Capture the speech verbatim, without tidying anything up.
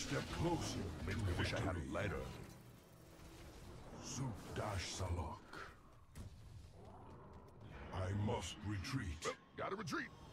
step closer. Makes me wish I had a lighter. Dash Salok. I must retreat. Well, gotta retreat.